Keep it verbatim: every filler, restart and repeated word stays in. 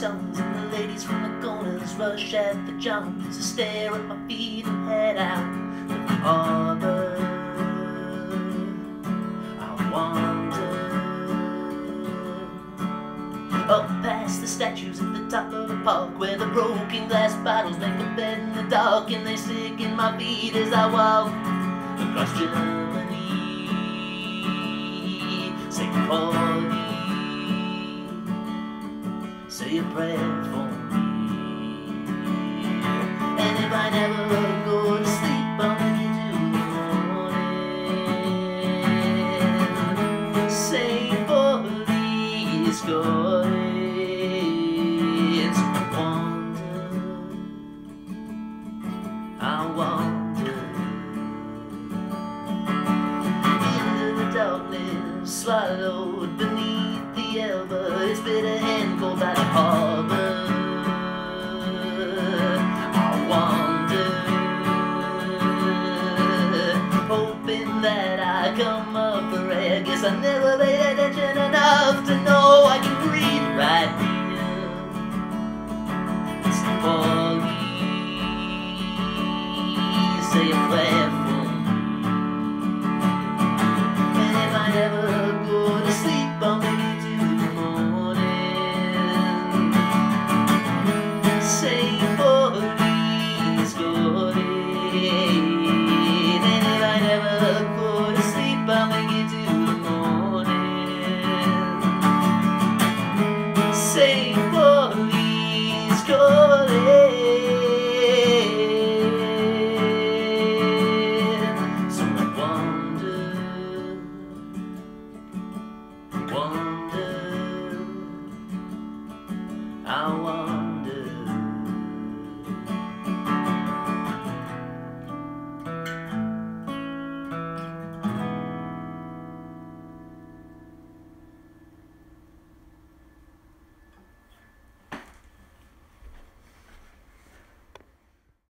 tongues, and the ladies from the corners rush at the jumps to stare at my feet and head out to the harbor. I wander up past the statues at the top of the park, where the broken glass bottles make a bed in the dark, and they stick in my feet as I walk across Germany. Say Pauli, say a prayer for me, and if I never go to sleep, I'll make it to the morning. Say Pauli, score. I wander into the darkness, swallowed beneath the Elbe. Its bitter hand cold by the harbor. I wander, hoping that I come up for air. Guess I never paid attention enough to know I can breathe right here. It's Pauli, say a prayer for me, and if I never go to sleep, I'll make it to the morning. Say Pauli, score it, and if I never go to sleep, I'll make it to the morning. Say Pauli, score it.